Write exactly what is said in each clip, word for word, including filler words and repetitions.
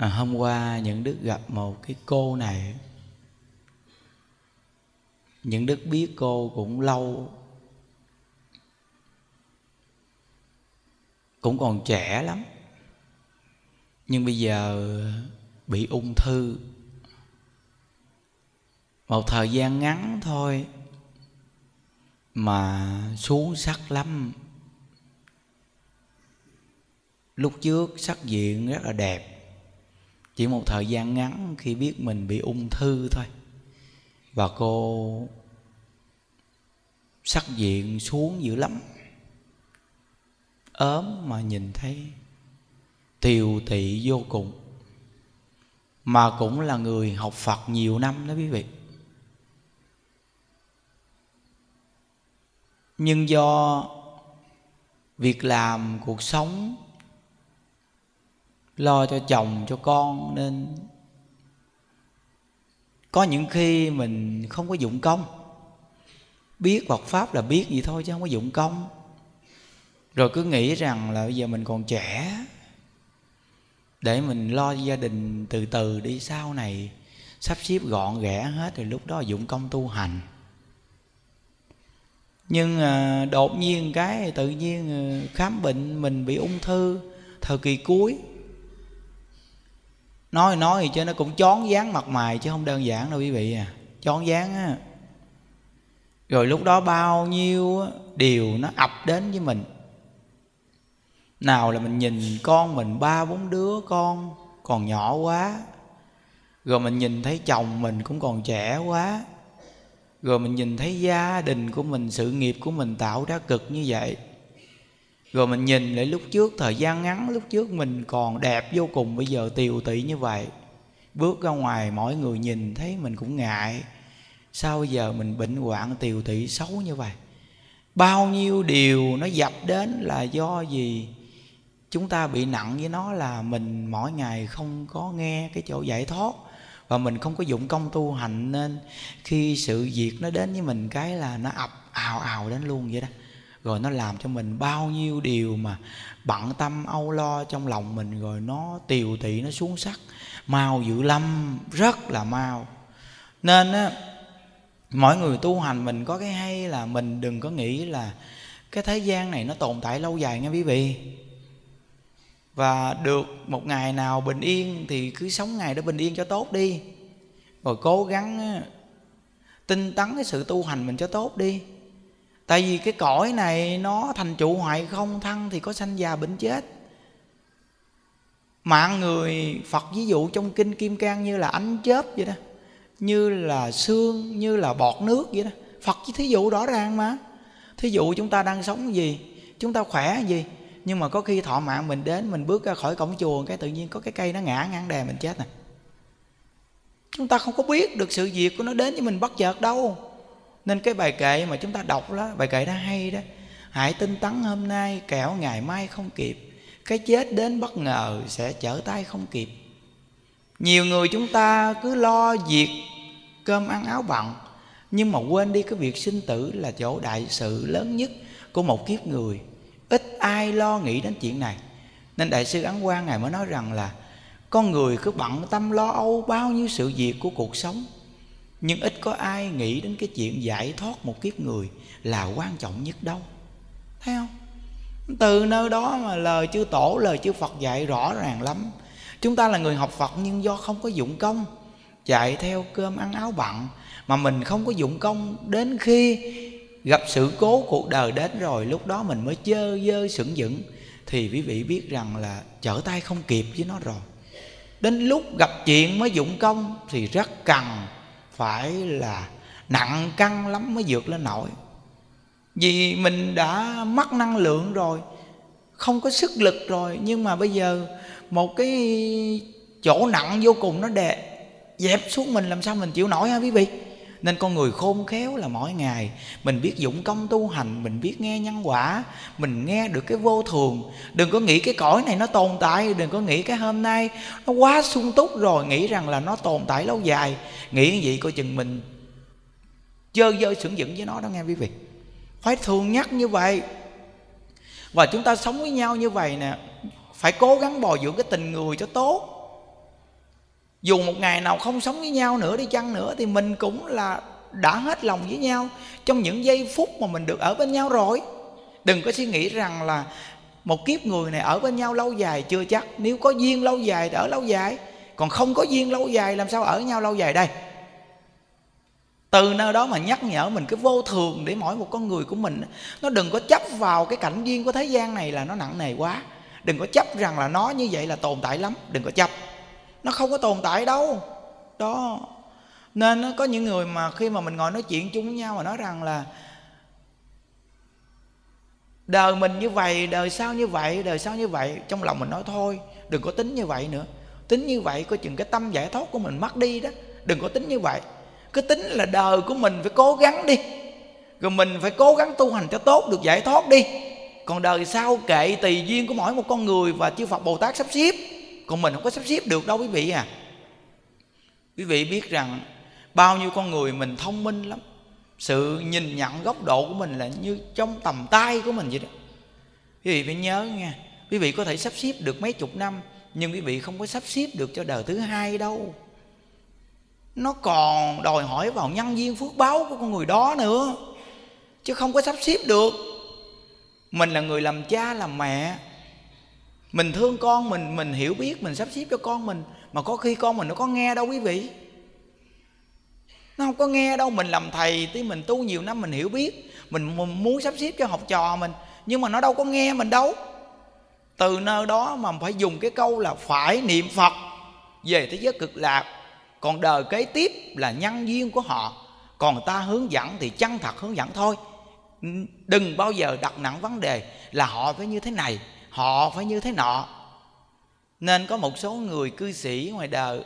à, hôm qua những đức gặp một cái cô này. Những đức biết cô cũng lâu, cũng còn trẻ lắm, nhưng bây giờ bị ung thư. Một thời gian ngắn thôi mà xuống sắc lắm. Lúc trước sắc diện rất là đẹp, chỉ một thời gian ngắn khi biết mình bị ung thư thôi, và cô sắc diện xuống dữ lắm, ốm mà nhìn thấy tiều tị vô cùng. Mà cũng là người học Phật nhiều năm đó quý vị. Nhưng do việc làm, cuộc sống, lo cho chồng, cho con, nên có những khi mình không có dụng công. Biết Phật Pháp là biết vậy thôi chứ không có dụng công. Rồi cứ nghĩ rằng là bây giờ mình còn trẻ, để mình lo cho gia đình từ từ đi, sau này sắp xếp gọn ghẽ hết rồi lúc đó dụng công tu hành. Nhưng à, đột nhiên cái tự nhiên khám bệnh mình bị ung thư thời kỳ cuối. Nói nói thì cho nó cũng chón váng mặt mày chứ không đơn giản đâu quý vị à. Chón váng á. Rồi lúc đó bao nhiêu điều nó ập đến với mình. Nào là mình nhìn con mình ba bốn đứa con còn nhỏ quá, rồi mình nhìn thấy chồng mình cũng còn trẻ quá, rồi mình nhìn thấy gia đình của mình, sự nghiệp của mình tạo ra cực như vậy, rồi mình nhìn lại lúc trước, thời gian ngắn lúc trước mình còn đẹp vô cùng, bây giờ tiều tị như vậy. Bước ra ngoài mọi người nhìn thấy mình cũng ngại, sao bây giờ mình bệnh hoạn tiều tị xấu như vậy. Bao nhiêu điều nó dập đến là do gì? Chúng ta bị nặng với nó là mình mỗi ngày không có nghe cái chỗ giải thoát, và mình không có dụng công tu hành, nên khi sự việc nó đến với mình cái là nó ập ào ào đến luôn vậy đó. Rồi nó làm cho mình bao nhiêu điều mà bận tâm âu lo trong lòng mình, rồi nó tiều tị, nó xuống sắc mau dữ lắm, rất là mau. Nên á, mỗi người tu hành mình có cái hay là mình đừng có nghĩ là cái thế gian này nó tồn tại lâu dài nha quý vị. Và được một ngày nào bình yên thì cứ sống ngày đó bình yên cho tốt đi, rồi cố gắng tinh tấn cái sự tu hành mình cho tốt đi. Tại vì cái cõi này nó thành trụ hoại không, thăng thì có sanh già bệnh chết. Mạng người Phật ví dụ trong kinh Kim Cang như là ánh chớp vậy đó, như là sương, như là bọt nước vậy đó. Phật chỉ thí dụ rõ ràng mà. Thí dụ chúng ta đang sống gì, chúng ta khỏe gì, nhưng mà có khi thọ mạng mình đến, mình bước ra khỏi cổng chùa cái tự nhiên có cái cây nó ngã ngang đè mình chết nè. Chúng ta không có biết được sự việc của nó đến với mình bất chợt đâu. Nên cái bài kệ mà chúng ta đọc đó, bài kệ đó hay đó: hãy tinh tấn hôm nay kẻo ngày mai không kịp, cái chết đến bất ngờ sẽ trở tay không kịp. Nhiều người chúng ta cứ lo việc cơm ăn áo bận, nhưng mà quên đi cái việc sinh tử là chỗ đại sự lớn nhất của một kiếp người. Ít ai lo nghĩ đến chuyện này. Nên Đại sư Ấn Quang Ngài mới nói rằng là con người cứ bận tâm lo âu bao nhiêu sự việc của cuộc sống, nhưng ít có ai nghĩ đến cái chuyện giải thoát một kiếp người là quan trọng nhất đâu. Thấy không? Từ nơi đó mà lời chư Tổ, lời chư Phật dạy rõ ràng lắm. Chúng ta là người học Phật nhưng do không có dụng công, chạy theo cơm ăn áo bận, mà mình không có dụng công, đến khi gặp sự cố cuộc đời đến rồi lúc đó mình mới chơ dơ sững dững, thì quý vị biết rằng là trở tay không kịp với nó rồi. Đến lúc gặp chuyện mới dụng công thì rất cần phải là nặng cân lắm mới vượt lên nổi. Vì mình đã mất năng lượng rồi, không có sức lực rồi, nhưng mà bây giờ một cái chỗ nặng vô cùng nó đè dẹp xuống mình, làm sao mình chịu nổi hả quý vị? Nên con người khôn khéo là mỗi ngày mình biết dụng công tu hành, mình biết nghe nhân quả, mình nghe được cái vô thường. Đừng có nghĩ cái cõi này nó tồn tại, đừng có nghĩ cái hôm nay nó quá sung túc rồi, nghĩ rằng là nó tồn tại lâu dài. Nghĩ như vậy coi chừng mình chơ dơ sững dững với nó đó nghe quý vị. Phải thường nhắc như vậy. Và chúng ta sống với nhau như vậy nè, phải cố gắng bồi dưỡng cái tình người cho tốt. Dù một ngày nào không sống với nhau nữa đi chăng nữa thì mình cũng là đã hết lòng với nhau trong những giây phút mà mình được ở bên nhau rồi. Đừng có suy nghĩ rằng là một kiếp người này ở bên nhau lâu dài, chưa chắc. Nếu có duyên lâu dài thì ở lâu dài, còn không có duyên lâu dài làm sao ở nhau lâu dài đây. Từ nơi đó mà nhắc nhở mình cái vô thường để mỗi một con người của mình nó đừng có chấp vào cái cảnh duyên của thế gian này là nó nặng nề quá. Đừng có chấp rằng là nó như vậy là tồn tại lắm. Đừng có chấp, nó không có tồn tại đâu đó. Nên có những người mà khi mà mình ngồi nói chuyện chung với nhau mà nói rằng là đời mình như vậy, đời sau như vậy, đời sau như vậy, trong lòng mình nói thôi, đừng có tính như vậy nữa. Tính như vậy coi chừng cái tâm giải thoát của mình mất đi đó. Đừng có tính như vậy. Cứ tính là đời của mình phải cố gắng đi, rồi mình phải cố gắng tu hành cho tốt, được giải thoát đi. Còn đời sau kệ tùy duyên của mỗi một con người và chư Phật Bồ Tát sắp xếp. Còn mình không có sắp xếp được đâu quý vị à. Quý vị biết rằng bao nhiêu con người mình thông minh lắm, sự nhìn nhận góc độ của mình là như trong tầm tay của mình vậy đó. Quý vị phải nhớ nha, quý vị có thể sắp xếp được mấy chục năm, nhưng quý vị không có sắp xếp được cho đời thứ hai đâu. Nó còn đòi hỏi vào nhân duyên phước báo của con người đó nữa, chứ không có sắp xếp được. Mình là người làm cha làm mẹ, mình thương con mình, mình hiểu biết, mình sắp xếp cho con mình, mà có khi con mình nó có nghe đâu quý vị. Nó không có nghe đâu. Mình làm thầy tí mình tu nhiều năm, mình hiểu biết, mình muốn sắp xếp cho học trò mình, nhưng mà nó đâu có nghe mình đâu. Từ nơi đó mà phải dùng cái câu là phải niệm Phật về thế giới cực lạc. Còn đời kế tiếp là nhân duyên của họ, còn ta hướng dẫn thì chân thật hướng dẫn thôi. Đừng bao giờ đặt nặng vấn đề là họ phải như thế này, họ phải như thế nọ. Nên có một số người cư sĩ ngoài đời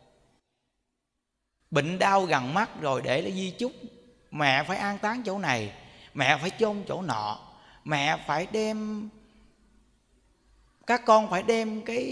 bệnh đau gần mắt rồi để lại di chúc: mẹ phải an táng chỗ này, mẹ phải chôn chỗ nọ, mẹ phải đem, các con phải đem cái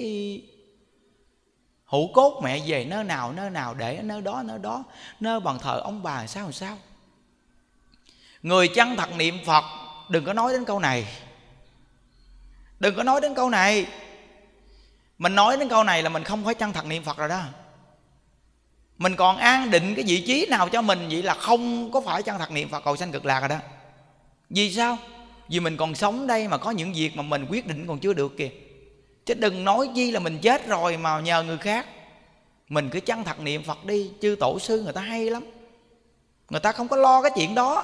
hũ cốt mẹ về nơi nào nơi nào, để ở nơi đó nơi đó, nơi bàn thờ ông bà sao làm sao. Người chân thật niệm Phật đừng có nói đến câu này, đừng có nói đến câu này. Mình nói đến câu này là mình không phải chân thật niệm Phật rồi đó. Mình còn an định cái vị trí nào cho mình, vậy là không có phải chân thật niệm Phật cầu sanh cực lạc rồi đó. Vì sao? Vì mình còn sống đây mà có những việc mà mình quyết định còn chưa được kìa. Chứ đừng nói chi là mình chết rồi mà nhờ người khác. Mình cứ chân thật niệm Phật đi. Chư tổ sư người ta hay lắm, người ta không có lo cái chuyện đó.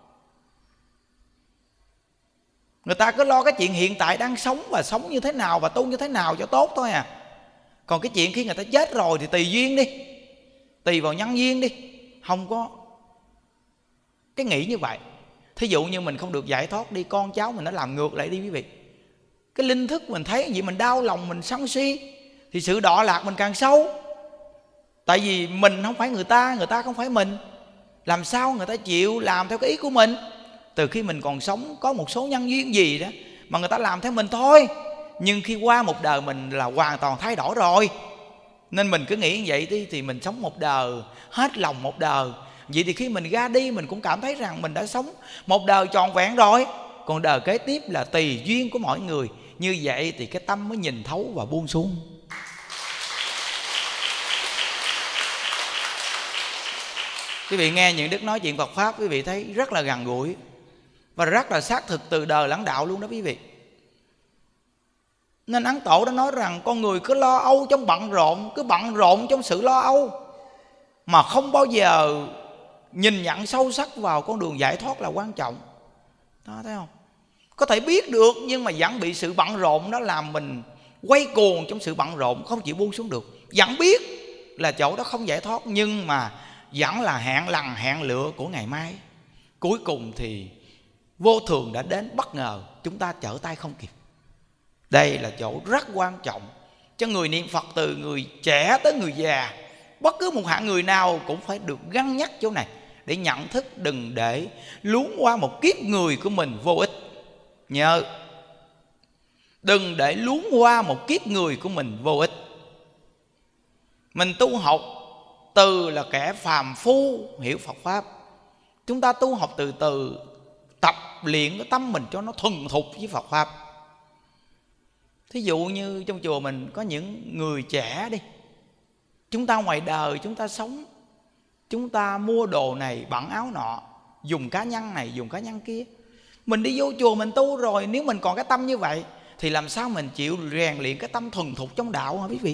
Người ta cứ lo cái chuyện hiện tại đang sống, và sống như thế nào và tu như thế nào cho tốt thôi à. Còn cái chuyện khi người ta chết rồi thì tùy duyên đi, tùy vào nhân duyên đi. Không có cái nghĩ như vậy. Thí dụ như mình không được giải thoát đi, con cháu mình nó làm ngược lại đi quý vị. Cái linh thức mình thấy vậy mình đau lòng, mình sân si, thì sự đọa lạc mình càng sâu. Tại vì mình không phải người ta, người ta không phải mình, làm sao người ta chịu làm theo cái ý của mình. Từ khi mình còn sống có một số nhân duyên gì đó mà người ta làm theo mình thôi, nhưng khi qua một đời mình là hoàn toàn thay đổi rồi. Nên mình cứ nghĩ như vậy đi, thì mình sống một đời, hết lòng một đời. Vậy thì khi mình ra đi mình cũng cảm thấy rằng mình đã sống một đời trọn vẹn rồi. Còn đời kế tiếp là tùy duyên của mỗi người. Như vậy thì cái tâm mới nhìn thấu và buông xuống. Quý vị nghe những đức nói chuyện Phật Pháp, quý vị thấy rất là gần gũi và rất là xác thực từ đời lãng đạo luôn đó quý vị. Nên Ấn Tổ đã nói rằng con người cứ lo âu trong bận rộn, cứ bận rộn trong sự lo âu, mà không bao giờ nhìn nhận sâu sắc vào con đường giải thoát là quan trọng. Đó, thấy không? Có thể biết được nhưng mà vẫn bị sự bận rộn đó làm mình quay cuồng trong sự bận rộn, không chịu buông xuống được. Vẫn biết là chỗ đó không giải thoát, nhưng mà vẫn là hẹn lần hẹn lựa của ngày mai. Cuối cùng thì vô thường đã đến bất ngờ, chúng ta trở tay không kịp. Đây là chỗ rất quan trọng cho người niệm Phật, từ người trẻ tới người già. Bất cứ một hạng người nào cũng phải được gắn nhắc chỗ này, để nhận thức đừng để luống qua một kiếp người của mình vô ích. Nhớ, đừng để luống qua một kiếp người của mình vô ích. Mình tu học từ là kẻ phàm phu hiểu Phật Pháp. Chúng ta tu học từ từ, tập luyện cái tâm mình cho nó thuần thục với Phật Pháp. Thí dụ như trong chùa mình có những người trẻ đi, Chúng ta ngoài đời chúng ta sống, chúng ta mua đồ này bận áo nọ, dùng cá nhân này dùng cá nhân kia. Mình đi vô chùa mình tu rồi, nếu mình còn cái tâm như vậy thì làm sao mình chịu rèn luyện cái tâm thuần thục trong đạo hả quý vị?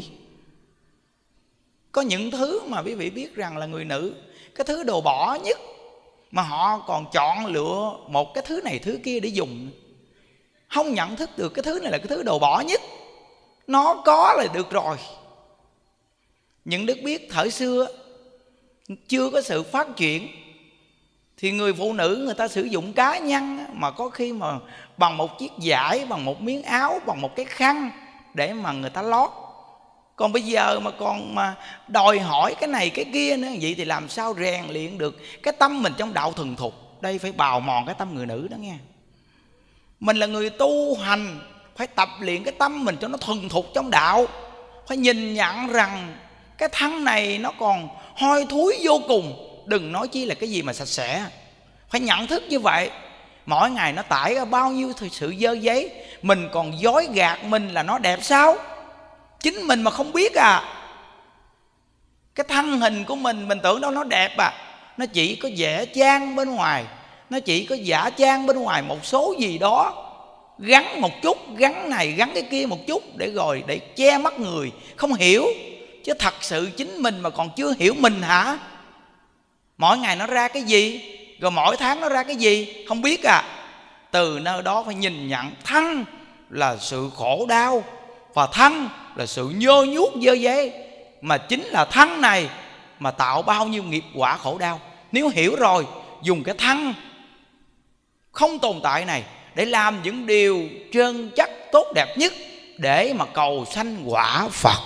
Có những thứ mà quý vị biết rằng là người nữ, cái thứ đồ bỏ nhất mà họ còn chọn lựa một cái thứ này thứ kia để dùng, không nhận thức được cái thứ này là cái thứ đồ bỏ nhất. Nó có là được rồi. Những đức biết thời xưa chưa có sự phát triển thì người phụ nữ người ta sử dụng cá nhân mà có khi mà bằng một chiếc vải, bằng một miếng áo, bằng một cái khăn để mà người ta lót. Còn bây giờ mà còn mà đòi hỏi cái này cái kia nữa, vậy thì làm sao rèn luyện được cái tâm mình trong đạo thuần thục? Đây phải bào mòn cái tâm người nữ đó nghe. Mình là người tu hành, phải tập luyện cái tâm mình cho nó thuần thục trong đạo. Phải nhìn nhận rằng cái thân này nó còn hôi thối vô cùng, đừng nói chi là cái gì mà sạch sẽ. Phải nhận thức như vậy. Mỗi ngày nó tải ra bao nhiêu sự dơ giấy, mình còn dối gạt mình là nó đẹp sao? Chính mình mà không biết à. Cái thân hình của mình, mình tưởng đâu nó đẹp à. Nó chỉ có vẽ trang bên ngoài, nó chỉ có giả trang bên ngoài một số gì đó, gắn một chút, gắn này gắn cái kia một chút để rồi để che mắt người không hiểu. Chứ thật sự chính mình mà còn chưa hiểu mình hả? Mỗi ngày nó ra cái gì, rồi mỗi tháng nó ra cái gì không biết à. Từ nơi đó phải nhìn nhận thân là sự khổ đau, và thân là sự nhơ nhuốc dơ giấy, mà chính là thân này mà tạo bao nhiêu nghiệp quả khổ đau. Nếu hiểu rồi, dùng cái thân không tồn tại này để làm những điều trơn chắc tốt đẹp nhất để mà cầu sanh quả Phật.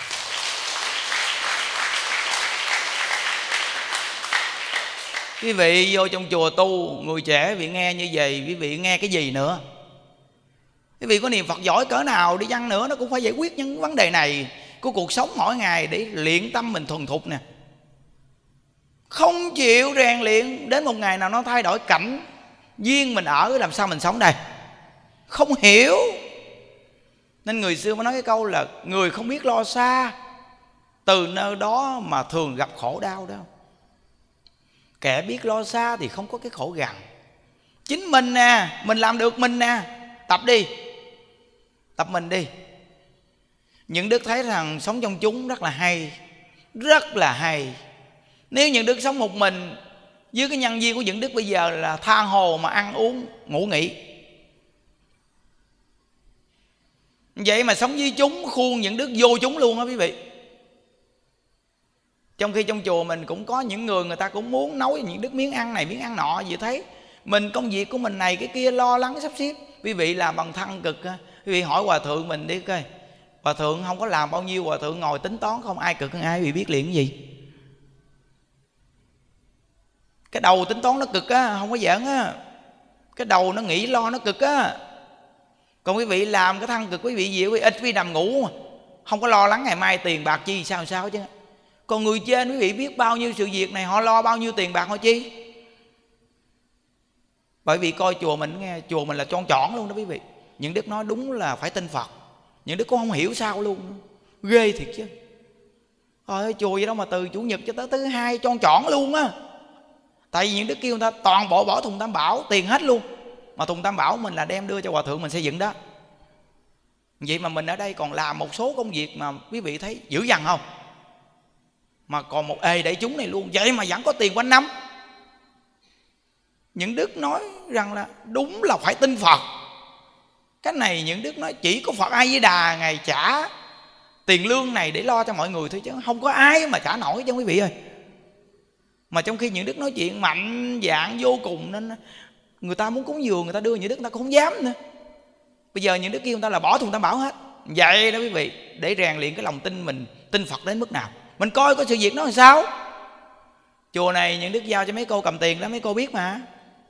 Quý vị vô trong chùa tu, người trẻ quý vị nghe như vậy, quý vị nghe cái gì nữa? Quý vị có niệm Phật giỏi cỡ nào đi chăng nữa, nó cũng phải giải quyết những vấn đề này của cuộc sống mỗi ngày để luyện tâm mình thuần thục nè. Không chịu rèn luyện, đến một ngày nào nó thay đổi cảnh duyên mình ở, làm sao mình sống đây? Không hiểu. Nên người xưa mới nói cái câu là người không biết lo xa, từ nơi đó mà thường gặp khổ đau đó. Kẻ biết lo xa thì không có cái khổ gần. Chính mình nè, mình làm được mình nè. Tập đi, tập mình đi. Những đức thấy rằng sống trong chúng rất là hay, rất là hay. Nếu những đức sống một mình, với cái nhân viên của những đức bây giờ là tha hồ mà ăn uống ngủ nghỉ. Vậy mà sống với chúng, khuôn những đức vô chúng luôn á quý vị. Trong khi trong chùa mình cũng có những người, người ta cũng muốn nấu những đức miếng ăn này miếng ăn nọ. Vì thấy mình công việc của mình này cái kia lo lắng sắp xếp. Quý vị làm bằng thân cực. Quý vị hỏi hòa thượng mình đi coi, hòa thượng không có làm bao nhiêu, hòa thượng ngồi tính toán không ai cực hơn ai. Quý vị biết liền cái gì? Cái đầu tính toán nó cực á, không có giỡn á. Cái đầu nó nghĩ lo nó cực á. Còn quý vị làm cái thân cực, quý vị dịu, quý vị ít quý vị nằm ngủ mà không có lo lắng ngày mai tiền bạc chi sao sao chứ. Còn người trên quý vị biết bao nhiêu sự việc này, họ lo bao nhiêu tiền bạc họ chi. Bởi vì coi chùa mình nghe, chùa mình là tròn tròn luôn đó quý vị. Những đức nói đúng là phải tin Phật. Những đức cũng không hiểu sao luôn. Ghê thiệt chứ. Ôi chùa vậy đâu mà từ chủ nhật cho tới thứ hai tròn tròn luôn á. Tại vì những đức kêu người ta toàn bộ bỏ thùng tam bảo, tiền hết luôn. Mà thùng tam bảo mình là đem đưa cho hòa thượng mình xây dựng đó. Vậy mà mình ở đây còn làm một số công việc mà quý vị thấy dữ dằn không? Mà còn một ê đại chúng này luôn. Vậy mà vẫn có tiền quanh năm. Những đức nói rằng là đúng là phải tin Phật. Cái này những đức nói chỉ có Phật A Di Đà ngày trả tiền lương này để lo cho mọi người thôi, chứ không có ai mà trả nổi cho quý vị ơi. Mà trong khi những đức nói chuyện mạnh dạn vô cùng, nên người ta muốn cúng dường, người ta đưa những đức người ta cũng không dám nữa. Bây giờ những đức kêu người ta là bỏ thùng tam bảo hết. Vậy đó quý vị, để rèn luyện cái lòng tin mình, tin Phật đến mức nào. Mình coi có sự việc nó làm sao. Chùa này những đức giao cho mấy cô cầm tiền đó, mấy cô biết mà.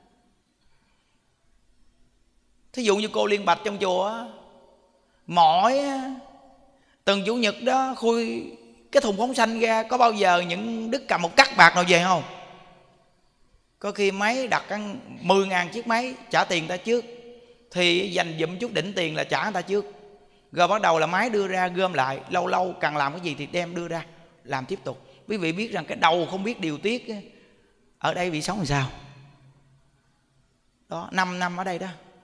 Thí dụ như cô Liên Bạch trong chùa, mỗi từng chủ nhật đó khui cái thùng phóng sanh ra, có bao giờ những đức cầm một cắt bạc nào về không? Có khi máy đặt mười ngàn chiếc máy, trả tiền người ta trước, thì dành dụm chút đỉnh tiền là trả người ta trước. Rồi bắt đầu là máy đưa ra gom lại, lâu lâu cần làm cái gì thì đem đưa ra, làm tiếp tục. Quý vị biết rằng cái đầu không biết điều tiết, ở đây vị sống làm sao? Đó, năm năm ở đây đó.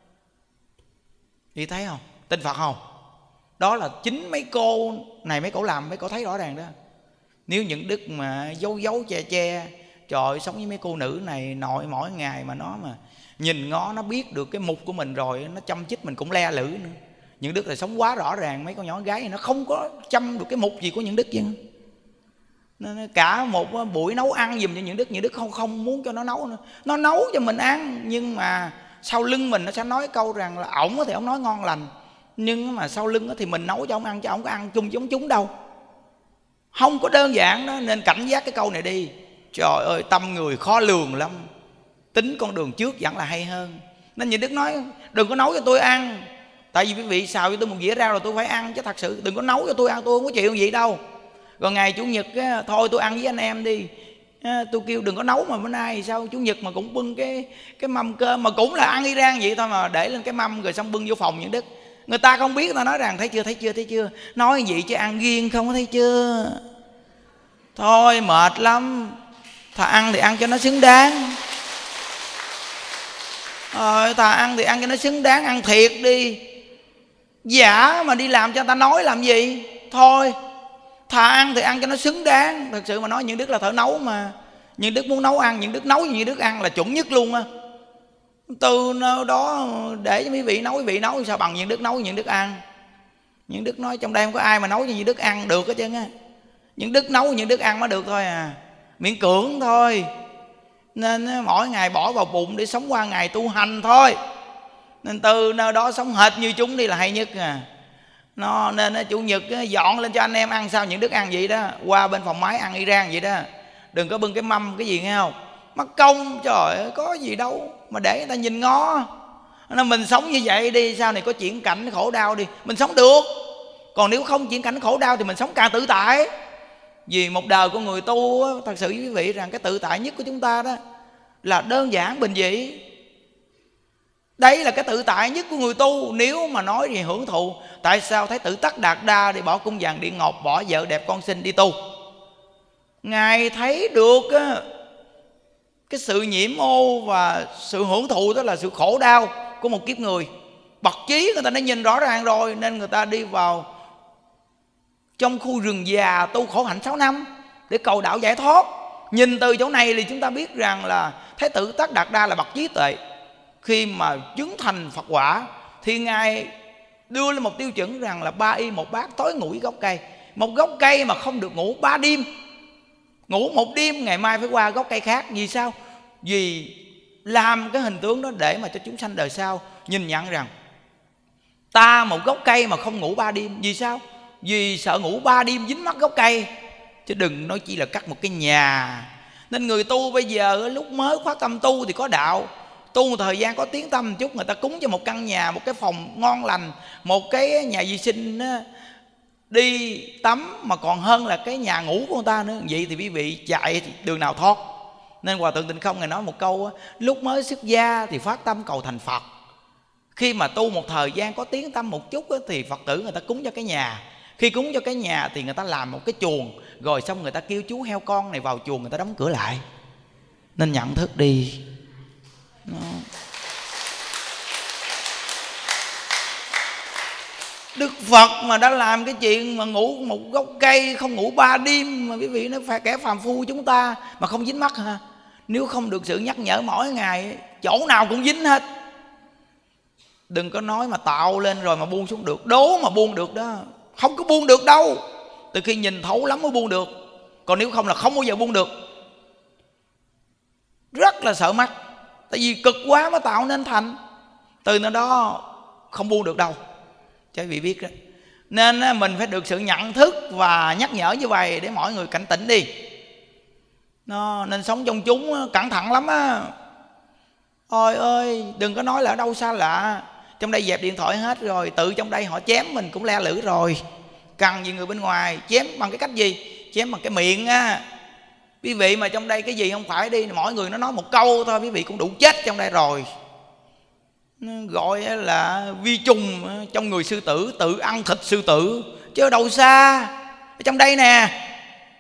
Chị thấy không? Tin Phật không? Đó là chính mấy cô này mấy cổ làm, mấy cổ thấy rõ ràng đó. Nếu những đức mà giấu giấu che che, trời ơi, sống với mấy cô nữ này nội mỗi ngày mà nó mà nhìn ngó nó biết được cái mục của mình rồi, nó chăm chích mình cũng le lử nữa. Những đức là sống quá rõ ràng, mấy con nhỏ gái nó không có chăm được cái mục gì của những đức chứ. Cả một buổi nấu ăn giùm cho những đức, những đức không không muốn cho nó nấu nữa. Nó nấu cho mình ăn, nhưng mà sau lưng mình nó sẽ nói câu rằng là ổng thì ổng nói ngon lành, nhưng mà sau lưng thì mình nấu cho ổng ăn, cho ổng có ăn chung giống chúng đâu. Không có đơn giản đó, nên cảnh giác cái câu này đi. Trời ơi, tâm người khó lường lắm, tính con đường trước vẫn là hay hơn. Nên những đức nói đừng có nấu cho tôi ăn, tại vì quý vị xào cho tôi một dĩa rau là tôi phải ăn chứ. Thật sự đừng có nấu cho tôi ăn, tôi không có chịu gì đâu. Còn ngày Chủ nhật á, thôi tôi ăn với anh em đi. À, tôi kêu đừng có nấu, mà bữa nay sao Chủ nhật mà cũng bưng cái cái mâm cơm, mà cũng là ăn y rang vậy thôi, mà để lên cái mâm rồi xong bưng vô phòng những đức. Người ta không biết, người ta nói rằng thấy chưa, thấy chưa, thấy chưa, nói vậy chứ ăn riêng không có, thấy chưa. Thôi mệt lắm, thà ăn thì ăn cho nó xứng đáng. Rồi thà ăn thì ăn cho nó xứng đáng, ăn thiệt đi. Giả mà đi làm cho người ta nói làm gì. Thôi thà ăn thì ăn cho nó xứng đáng. Thật sự mà nói, những đức là thợ nấu mà. Những đức muốn nấu ăn, những đức nấu như những đức ăn là chuẩn nhất luôn á. Từ đó để cho quý vị nấu, quý vị nấu sao bằng những đức nấu, những đức ăn. Những đức nói trong đây không có ai mà nấu cho những đức ăn được hết trơn á. Những đức nấu những đức ăn mới được thôi à, miễn cưỡng thôi. Nên mỗi ngày bỏ vào bụng để sống qua ngày tu hành thôi. Nên từ nơi đó sống hệt như chúng đi là hay nhất à. Nó nên Chủ nhật dọn lên cho anh em ăn sao những đức ăn vậy đó, qua bên phòng máy ăn y rang vậy đó. Đừng có bưng cái mâm cái gì nghe không, mắc công. Trời ơi, có gì đâu mà để người ta nhìn ngó. Nên mình sống như vậy đi, sau này có chuyển cảnh khổ đau đi mình sống được. Còn nếu không chuyển cảnh khổ đau thì mình sống càng tự tại. Vì một đời của người tu, thật sự với quý vị rằng cái tự tại nhất của chúng ta đó là đơn giản bình dị. Đấy là cái tự tại nhất của người tu. Nếu mà nói về hưởng thụ, tại sao Thái tử Tất Đạt Đa đi bỏ cung vàng điện ngọc, bỏ vợ đẹp con xinh đi tu? Ngài thấy được á, cái sự nhiễm ô và sự hưởng thụ đó là sự khổ đau của một kiếp người. Bậc trí người ta đã nhìn rõ ràng rồi, nên người ta đi vào trong khu rừng già tu khổ hạnh sáu năm để cầu đạo giải thoát. Nhìn từ chỗ này thì chúng ta biết rằng là Thái tử Tất Đạt Đa là bậc trí tuệ. Khi mà chứng thành Phật quả thì Ngài đưa lên một tiêu chuẩn rằng là ba y một bát, tối ngủ với gốc cây. Một gốc cây mà không được ngủ ba đêm, ngủ một đêm ngày mai phải qua gốc cây khác. Vì sao? Vì làm cái hình tướng đó để mà cho chúng sanh đời sau nhìn nhận rằng ta một gốc cây mà không ngủ ba đêm. Vì sao? Vì sợ ngủ ba đêm dính mắc gốc cây, chứ đừng nói chi là cắt một cái nhà. Nên người tu bây giờ lúc mới khóa tâm tu thì có đạo, tu một thời gian có tiếng tâm một chút, người ta cúng cho một căn nhà, một cái phòng ngon lành, một cái nhà vệ sinh đi tắm mà còn hơn là cái nhà ngủ của người ta nữa. Vậy thì quý vị chạy thì đường nào thoát. Nên Hòa Thượng Tịnh Không Ngài nói một câu: lúc mới xuất gia thì phát tâm cầu thành Phật. Khi mà tu một thời gian có tiếng tâm một chút thì Phật tử người ta cúng cho cái nhà. Khi cúng cho cái nhà thì người ta làm một cái chuồng, rồi xong người ta kêu chú heo con này vào chuồng, người ta đóng cửa lại. Nên nhận thức đi. Nó... Đức Phật mà đã làm cái chuyện mà ngủ một gốc cây không ngủ ba đêm, mà quý vị nó phải kẻ phàm phu chúng ta mà không dính mắc hả? Nếu không được sự nhắc nhở mỗi ngày, chỗ nào cũng dính hết. Đừng có nói mà tạo lên rồi mà buông xuống được. Đố mà buông được đó, không có buông được đâu. Từ khi nhìn thấu lắm mới buông được, còn nếu không là không bao giờ buông được. Rất là sợ mắc, tại vì cực quá mới tạo nên thành. Từ nơi đó không buông được đâu, cho quý vị biết đó. Nên mình phải được sự nhận thức và nhắc nhở như vậy để mọi người cảnh tỉnh đi. Nó nên sống trong chúng cẩn thận lắm á. Ôi ơi, đừng có nói là ở đâu xa lạ, trong đây dẹp điện thoại hết rồi, tự trong đây họ chém mình cũng le lử rồi. Cần gì người bên ngoài, chém bằng cái cách gì? Chém bằng cái miệng á. Quý vị mà trong đây cái gì không phải đi, mỗi người nó nói một câu thôi, quý vị cũng đủ chết trong đây rồi. Gọi là vi trùng trong người sư tử, tự ăn thịt sư tử, chứ ở đâu xa, ở trong đây nè.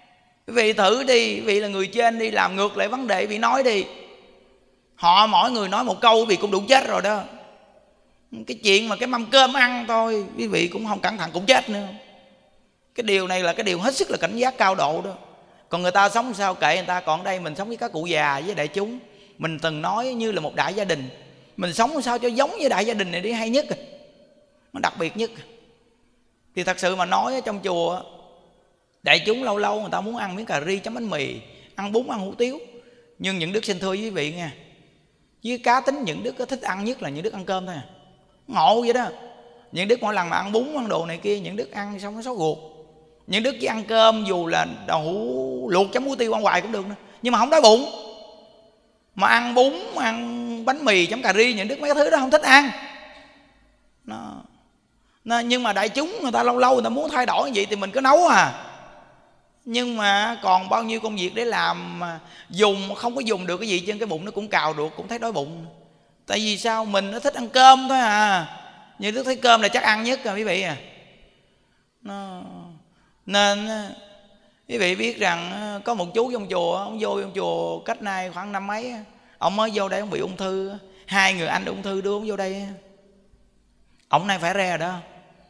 Quý vị thử đi, quý vị là người trên đi, làm ngược lại vấn đề, quý vị nói đi. Họ mỗi người nói một câu quý vị cũng đủ chết rồi đó. Cái chuyện mà cái mâm cơm ăn thôi quý vị cũng không cẩn thận cũng chết nữa. Cái điều này là cái điều hết sức là cảnh giác cao độ đó. Còn người ta sống sao kệ người ta, còn đây mình sống với các cụ già với đại chúng. Mình từng nói như là một đại gia đình, mình sống sao cho giống như đại gia đình này đi hay nhất, nó đặc biệt nhất. Thì thật sự mà nói trong chùa đại chúng lâu lâu người ta muốn ăn miếng cà ri chấm bánh mì, ăn bún ăn hủ tiếu. Nhưng những đức xin thưa quý vị nha, với cá tính những đức thích ăn nhất là những đức ăn cơm thôi à. Ngộ vậy đó. Những đức mỗi lần mà ăn bún ăn đồ này kia, những đức ăn xong nó xấu ruột. Những đức chỉ ăn cơm dù là đậu hũ luộc chấm hủ tiêu ăn hoài cũng được nữa, nhưng mà không đói bụng. Mà ăn bún ăn bánh mì chấm cà ri, những đức mấy cái thứ đó không thích ăn nó. Nó, nhưng mà đại chúng người ta lâu lâu người ta muốn thay đổi như vậy thì mình cứ nấu à. Nhưng mà còn bao nhiêu công việc để làm mà dùng không có dùng được cái gì trên cái bụng nó cũng cào được, cũng thấy đói bụng. Tại vì sao? Mình nó thích ăn cơm thôi à. Như đức thấy cơm là chắc ăn nhất à quý vị à. Nó... Nên quý vị biết rằng có một chú trong chùa, ông vô trong chùa cách nay khoảng năm mấy, ông mới vô đây ông bị ung thư. Hai người anh ung thư đưa ông vô đây. Ông nay phải re đó.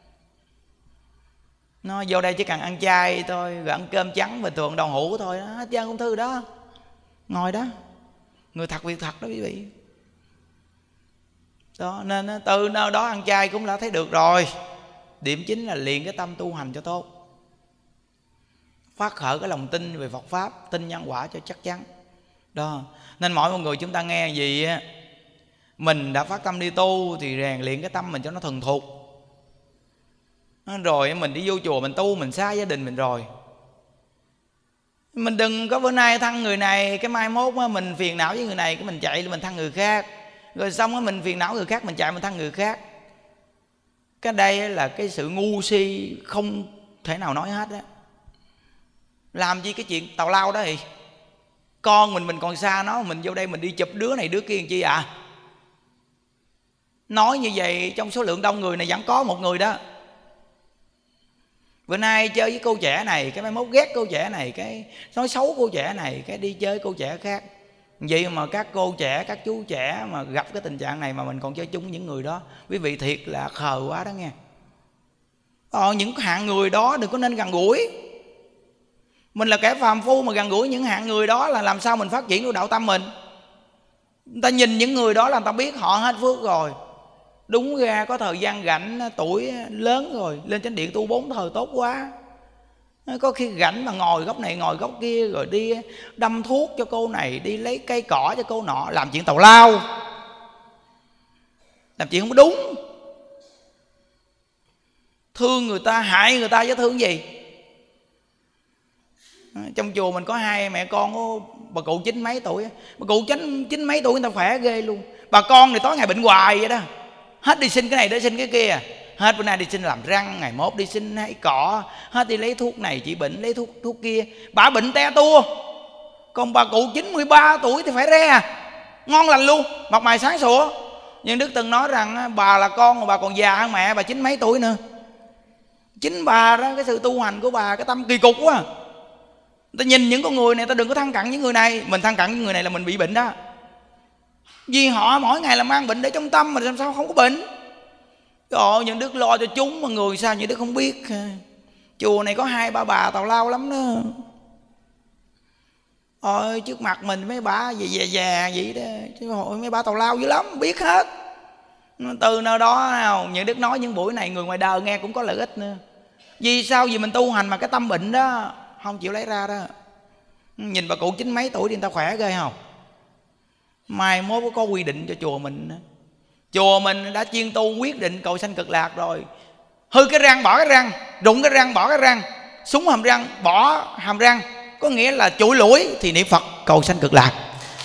Nó vô đây chỉ cần ăn chay thôi, rồi ăn cơm trắng bình thường đậu hũ thôi đó, hết trơn ung thư đó. Ngồi đó, người thật việc thật đó quý vị. Đó, nên từ nơi đó ăn chay cũng đã thấy được rồi. Điểm chính là luyện cái tâm tu hành cho tốt, phát khởi cái lòng tin về Phật Pháp, tin nhân quả cho chắc chắn. Đó. Nên mỗi một người chúng ta nghe gì mình đã phát tâm đi tu thì rèn luyện cái tâm mình cho nó thuần thục. Rồi mình đi vô chùa mình tu, mình xa gia đình mình rồi, mình đừng có bữa nay thân người này, cái mai mốt mình phiền não với người này, cái mình chạy mình thân người khác. Rồi xong mình phiền não người khác, mình chạy mình thân người khác. Cái đây là cái sự ngu si không thể nào nói hết á. Làm gì cái chuyện tào lao đó thì con mình mình còn xa nó, mình vô đây mình đi chụp đứa này đứa kia làm chi à. Nói như vậy trong số lượng đông người này vẫn có một người đó. Bữa nay chơi với cô trẻ này, cái mai mốt ghét cô trẻ này, cái nói xấu cô trẻ này, cái đi chơi cô trẻ khác. Vậy mà các cô trẻ, các chú trẻ mà gặp cái tình trạng này mà mình còn chơi chung với những người đó, quý vị thiệt là khờ quá đó nghe. Ờ, những hạng người đó đừng có nên gần gũi. Mình là kẻ phàm phu mà gần gũi những hạng người đó là làm sao mình phát triển được đạo tâm mình. Người ta nhìn những người đó là người ta biết họ hết phước rồi. Đúng ra có thời gian rảnh, tuổi lớn rồi, lên chánh điện tu bốn thời tốt quá. Có khi rảnh mà ngồi góc này ngồi góc kia, rồi đi đâm thuốc cho cô này, đi lấy cây cỏ cho cô nọ, làm chuyện tào lao, làm chuyện không đúng. Thương người ta, hại người ta chứ thương gì. Trong chùa mình có hai mẹ con có bà cụ chín mấy tuổi. Bà cụ chín, chín mấy tuổi người ta khỏe ghê luôn. Bà con thì tối ngày bệnh hoài vậy đó. Hết đi xin cái này để xin cái kia. Hết bữa nay đi xin làm răng, ngày mốt đi xin hái cỏ, hết đi lấy thuốc này trị bệnh, lấy thuốc thuốc kia. Bà bệnh te tua. Còn bà cụ chín mươi ba tuổi thì phải re, ngon lành luôn, mặt mày sáng sủa. Nhưng Đức từng nói rằng bà là con mà bà còn già hơn mẹ, bà chín mấy tuổi nữa. Chính bà đó, cái sự tu hành của bà, cái tâm kỳ cục quá. Ta nhìn những con người này, ta đừng có thân cận những người này. Mình thân cận những người này là mình bị bệnh đó. Vì họ mỗi ngày làm ăn bệnh để trong tâm, mà làm sao không có bệnh. Trời, những Đức lo cho chúng mà người sao những Đức không biết. Chùa này có hai ba bà tào lao lắm đó. Ôi, trước mặt mình mấy bà già già già vậy đó, chứ hội mấy bà tào lao dữ lắm, biết hết. Từ nơi đó nào những Đức nói những buổi này người ngoài đời nghe cũng có lợi ích nữa. Vì sao? Vì mình tu hành mà cái tâm bệnh đó không chịu lấy ra đó. Nhìn bà cụ chín mấy tuổi thì người ta khỏe ghê không? Mai mốt có quy định cho chùa mình. Chùa mình đã chuyên tu quyết định cầu sanh cực lạc rồi. Hư cái răng bỏ cái răng, đụng cái răng bỏ cái răng, súng hàm răng bỏ hàm răng, có nghĩa là chụi lũi thì niệm Phật cầu sanh cực lạc.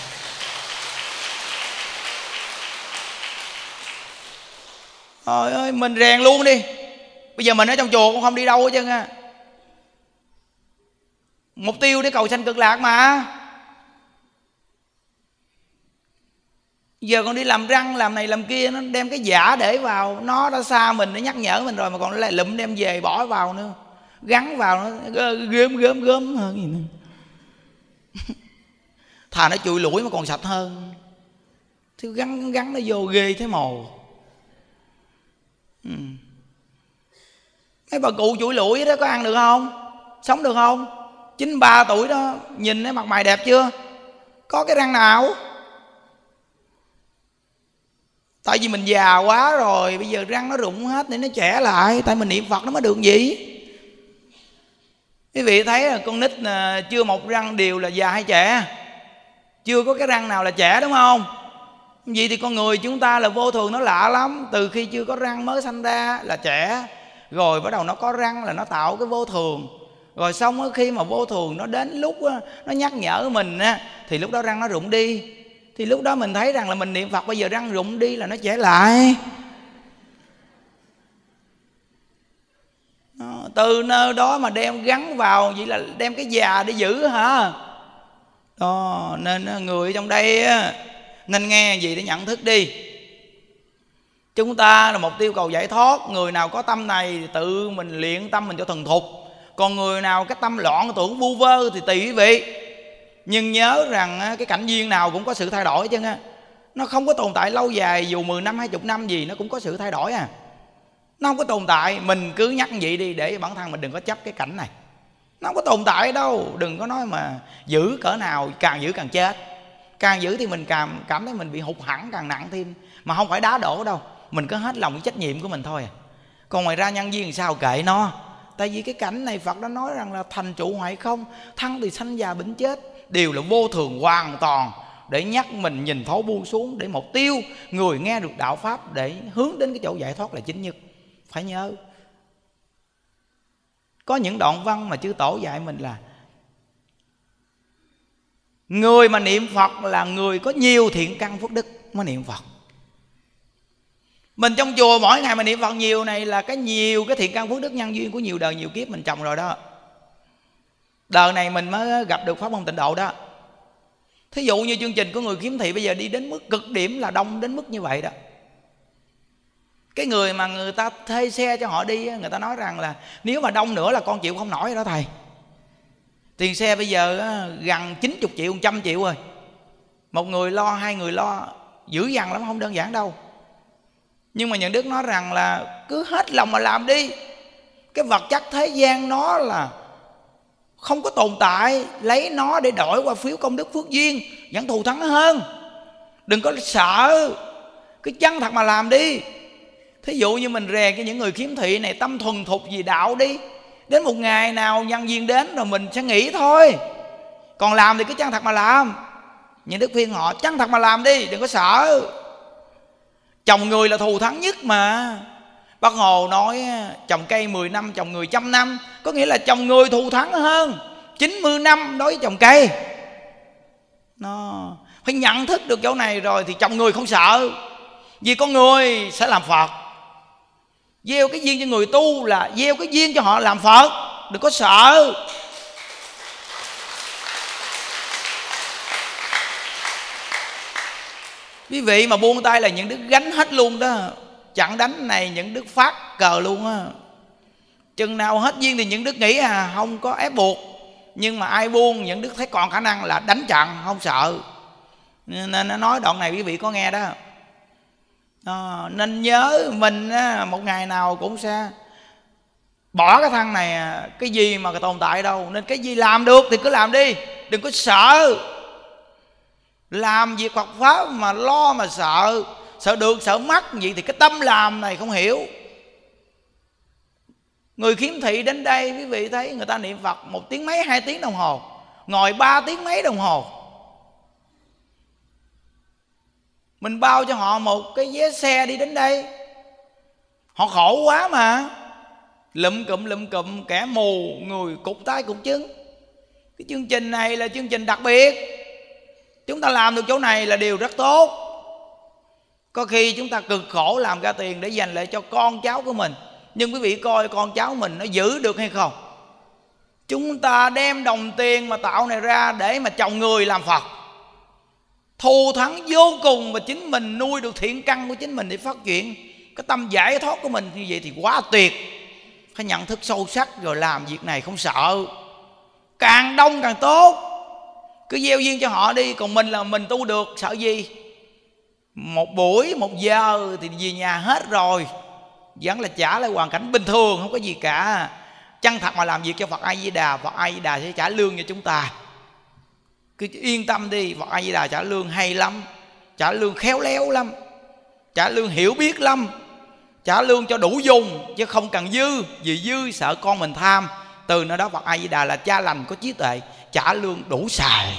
Trời ơi, mình rèn luôn đi. Bây giờ mình ở trong chùa cũng không đi đâu hết trơn á. Mục tiêu để cầu sanh cực lạc mà. Giờ còn đi làm răng, làm này làm kia, nó đem cái giả để vào. Nó đã xa mình, nó nhắc nhở mình rồi mà còn lại lụm đem về bỏ vào nữa, gắn vào nó gớm gớm gớm. Thà nó chùi lủi mà còn sạch hơn. Thứ gắn gắn nó vô ghê thế mồ. ừ. Mấy bà cụ chùi lủi đó có ăn được không? Sống được không? chín mươi ba tuổi đó, nhìn cái mặt mày đẹp chưa? Có cái răng nào? Tại vì mình già quá rồi, bây giờ răng nó rụng hết để nó trẻ lại. Tại mình niệm Phật nó mới được gì. Quý vị thấy là con nít chưa một răng đều là già hay trẻ? Chưa có cái răng nào là trẻ, đúng không? Vậy thì con người chúng ta là vô thường, nó lạ lắm. Từ khi chưa có răng mới sanh ra là trẻ, rồi bắt đầu nó có răng là nó tạo cái vô thường. Rồi xong khi mà vô thường nó đến lúc nó nhắc nhở mình thì lúc đó răng nó rụng đi. Thì lúc đó mình thấy rằng là mình niệm Phật bây giờ răng rụng đi là nó trẻ lại. Đó, từ nơi đó mà đem gắn vào, vậy là đem cái già để giữ hả? Đó, nên người trong đây nên nghe gì để nhận thức đi. Chúng ta là mục tiêu cầu giải thoát. Người nào có tâm này thì tự mình luyện tâm mình cho thuần thục. Còn người nào cái tâm loạn tưởng vu vơ thì tùy quý vị. Nhưng nhớ rằng cái cảnh duyên nào cũng có sự thay đổi chứ. Nó không có tồn tại lâu dài, dù mười năm, hai mươi năm gì nó cũng có sự thay đổi à. Nó không có tồn tại. Mình cứ nhắc vậy đi để bản thân mình đừng có chấp cái cảnh này. Nó không có tồn tại đâu. Đừng có nói mà giữ cỡ nào càng giữ càng chết. Càng giữ thì mình cảm, cảm thấy mình bị hụt hẳn càng nặng thêm. Mà không phải đá đổ đâu. Mình có hết lòng cái trách nhiệm của mình thôi à. Còn ngoài ra nhân duyên thì sao kệ nó. Tại vì cái cảnh này Phật đã nói rằng là thành trụ hoại không, thăng thì sanh già bệnh chết, đều là vô thường hoàn toàn. Để nhắc mình nhìn thấu buông xuống. Để mục tiêu người nghe được đạo Pháp để hướng đến cái chỗ giải thoát là chính nhất. Phải nhớ. Có những đoạn văn mà chư Tổ dạy mình là người mà niệm Phật là người có nhiều thiện căn phước đức mới niệm Phật. Mình trong chùa mỗi ngày mà niệm Phật nhiều này là cái nhiều cái thiện căn phước đức nhân duyên của nhiều đời nhiều kiếp mình trồng rồi đó. Đời này mình mới gặp được pháp môn tịnh độ đó. Thí dụ như chương trình của người khiếm thị bây giờ đi đến mức cực điểm là đông đến mức như vậy đó. Cái người mà người ta thuê xe cho họ đi, người ta nói rằng là nếu mà đông nữa là con chịu không nổi đó thầy. Tiền xe bây giờ gần chín mươi triệu, một trăm triệu rồi. Một người lo, hai người lo, dữ dằn lắm, không đơn giản đâu. Nhưng mà Nhuận Đức nói rằng là cứ hết lòng mà làm đi. Cái vật chất thế gian nó là không có tồn tại. Lấy nó để đổi qua phiếu công đức phước duyên vẫn thù thắng hơn. Đừng có sợ, cứ chân thật mà làm đi. Thí dụ như mình rèn cho những người khiếm thị này tâm thuần thục vì đạo đi. Đến một ngày nào nhân duyên đến rồi mình sẽ nghĩ thôi. Còn làm thì cứ chân thật mà làm. Những Đức khuyên họ chân thật mà làm đi, đừng có sợ. Trồng người là thù thắng nhất mà. Bác Hồ nói trồng cây mười năm, trồng người trăm năm. Có nghĩa là trồng người thù thắng hơn chín mươi năm đối với trồng cây. Nó phải nhận thức được chỗ này rồi thì trồng người không sợ. Vì con người sẽ làm Phật. Gieo cái duyên cho người tu là gieo cái duyên cho họ làm Phật. Đừng có sợ. Quý vị mà buông tay là những Đức gánh hết luôn đó. Trận đánh này những Đức phát cờ luôn á. Chừng nào hết duyên thì những Đức nghĩ à không có ép buộc. Nhưng mà ai buông những Đức thấy còn khả năng là đánh trận, không sợ. Nên nó nói đoạn này quý vị có nghe đó. À, nên nhớ mình á, một ngày nào cũng sẽ bỏ cái thân này. Cái gì mà tồn tại đâu. Nên cái gì làm được thì cứ làm đi. Đừng có sợ. Làm việc Phật Pháp mà lo mà sợ. Sợ được sợ mất vậy thì cái tâm làm này không hiểu. Người khiếm thị đến đây quý vị thấy người ta niệm Phật một tiếng mấy, hai tiếng đồng hồ, ngồi ba tiếng mấy đồng hồ. Mình bao cho họ một cái vé xe đi đến đây. Họ khổ quá mà. Lụm cụm lụm cụm, kẻ mù, người cụt tay cụt chân. Cái chương trình này là chương trình đặc biệt. Chúng ta làm được chỗ này là điều rất tốt. Có khi chúng ta cực khổ làm ra tiền để dành lại cho con cháu của mình. Nhưng quý vị coi con cháu mình nó giữ được hay không. Chúng ta đem đồng tiền mà tạo này ra để mà trồng người làm Phật, thù thắng vô cùng. Mà chính mình nuôi được thiện căn của chính mình để phát triển cái tâm giải thoát của mình. Như vậy thì quá tuyệt. Phải nhận thức sâu sắc rồi làm việc này không sợ. Càng đông càng tốt. cứ gieo duyên cho họ đi. Còn mình là mình tu được, sợ gì? Một buổi, một giờ thì về nhà hết rồi, vẫn là trả lại hoàn cảnh bình thường, không có gì cả. Chân thật mà làm việc cho Phật A Di Đà, Phật A Di Đà sẽ trả lương cho chúng ta. Cứ yên tâm đi, Phật A Di Đà trả lương hay lắm, trả lương khéo léo lắm, trả lương hiểu biết lắm, trả lương cho đủ dùng chứ không cần dư. Vì dư sợ con mình tham. Từ nơi đó Phật A Di Đà là cha lành có trí tuệ, trả lương đủ xài.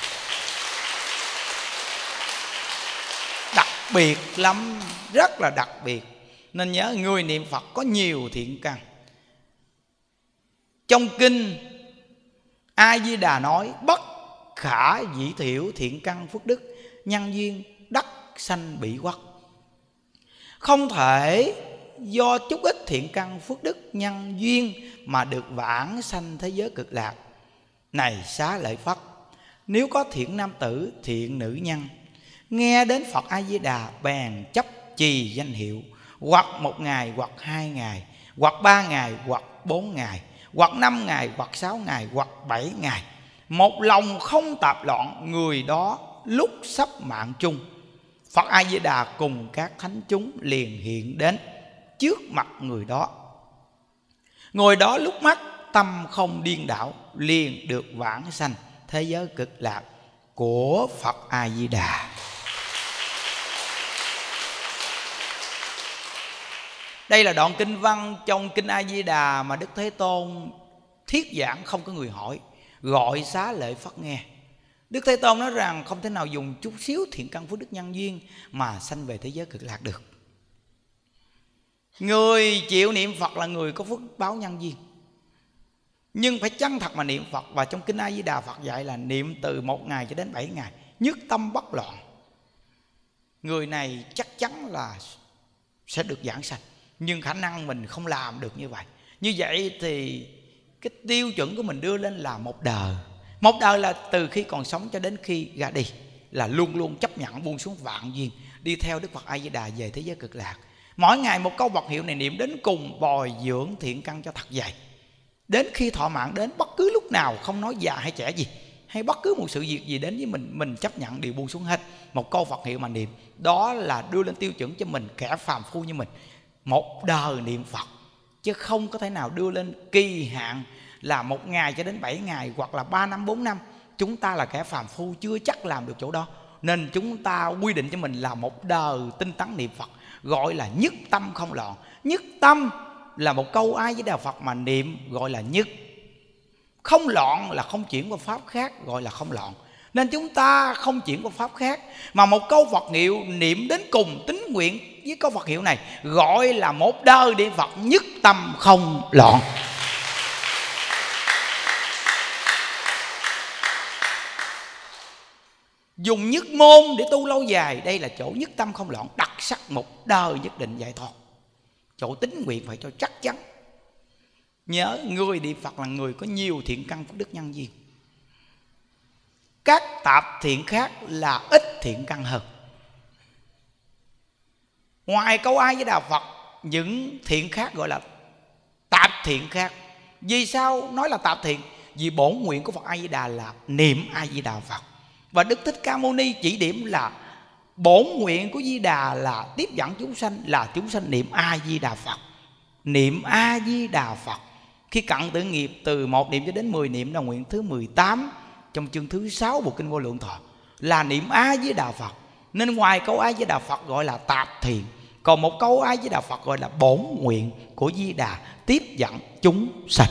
Đặc biệt lắm, rất là đặc biệt. Nên nhớ người niệm Phật có nhiều thiện căn. Trong kinh A Di Đà nói bất khả dĩ thiểu thiện căn phước đức, nhân duyên đắc sanh bị quắc. Không thể do chút ít thiện căn phước đức nhân duyên mà được vãng sanh thế giới cực lạc. Này Xá Lợi Phất, nếu có thiện nam tử, thiện nữ nhân nghe đến Phật A Di Đà bèn chấp trì danh hiệu, hoặc một ngày, hoặc hai ngày, hoặc ba ngày, hoặc bốn ngày, hoặc năm ngày, hoặc sáu ngày, hoặc bảy ngày, một lòng không tạp loạn, người đó lúc sắp mạng chung, Phật A Di Đà cùng các thánh chúng liền hiện đến trước mặt người đó. Người đó lúc mắt tâm không điên đảo, liền được vãng sanh thế giới cực lạc của Phật A Di Đà. Đây là đoạn kinh văn trong kinh A Di Đà mà Đức Thế Tôn thuyết giảng không có người hỏi, gọi Xá Lợi Phất nghe. Đức Thế Tôn nói rằng không thể nào dùng chút xíu thiện căn phước đức nhân duyên mà sanh về thế giới cực lạc được. Người chịu niệm Phật là người có phước báo nhân duyên, nhưng phải chân thật mà niệm Phật. Và trong kinh A Di Đà Phật dạy là niệm từ một ngày cho đến bảy ngày, nhất tâm bất loạn. Người này chắc chắn là sẽ được giảng sanh, nhưng khả năng mình không làm được như vậy. Như vậy thì cái tiêu chuẩn của mình đưa lên là một đời. Một đời là từ khi còn sống cho đến khi ra đi, là luôn luôn chấp nhận buông xuống vạn duyên, đi theo Đức Phật A Di Đà về thế giới cực lạc. Mỗi ngày một câu Phật hiệu này niệm đến cùng, bồi dưỡng thiện căn cho thật dày. Đến khi thọ mạng đến, bất cứ lúc nào, không nói già hay trẻ gì, hay bất cứ một sự việc gì đến với mình, mình chấp nhận đều buông xuống hết. Một câu Phật hiệu mà niệm, đó là đưa lên tiêu chuẩn cho mình, kẻ phàm phu như mình, một đời niệm Phật. Chứ không có thể nào đưa lên kỳ hạn là một ngày cho đến bảy ngày, hoặc là ba năm, bốn năm. Chúng ta là kẻ phàm phu, chưa chắc làm được chỗ đó. Nên chúng ta quy định cho mình là một đời tinh tấn niệm Phật, gọi là nhất tâm không loạn. Nhất tâm là một câu A Di Đà Phật mà niệm gọi là nhất. Không loạn là không chuyển qua pháp khác, gọi là không loạn. Nên chúng ta không chuyển qua pháp khác, mà một câu Phật hiệu niệm đến cùng, tín nguyện với câu Phật hiệu này, gọi là một đời niệm Phật nhất tâm không loạn. Dùng nhất môn để tu lâu dài, đây là chỗ nhất tâm không loạn, đặc sắc một đời nhất định giải thoát. Chỗ tín nguyện phải cho chắc chắn. Nhớ, người niệm Phật là người có nhiều thiện căn phước đức nhân duyên. Các tạp thiện khác là ít thiện căn hơn. Ngoài câu A Di Đà Phật, những thiện khác gọi là tạp thiện khác. Vì sao nói là tạp thiện? Vì bổn nguyện của Phật A Di Đà là niệm A Di Đà Phật. Và Đức Thích Ca Mâu Ni chỉ điểm là bổn nguyện của Di Đà là tiếp dẫn chúng sanh, là chúng sanh niệm A Di Đà Phật. Niệm A Di Đà Phật. Khi cận tử nghiệp từ một niệm cho đến mười niệm là nguyện thứ mười tám trong chương thứ sáu bộ kinh Vô Lượng Thọ, là niệm A Di Đà Phật. Nên ngoài câu A Di Đà Phật gọi là tạp thiện, còn một câu A Di Đà Phật gọi là bổn nguyện của Di Đà tiếp dẫn chúng sanh.